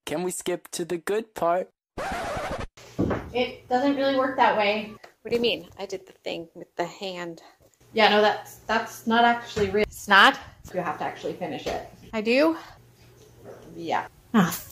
Can we skip to the good part? It doesn't really work that way. What do you mean? I did the thing with the hand. Yeah, no, that's not actually real. It's not? You have to actually finish it. I do? Yeah. Ah,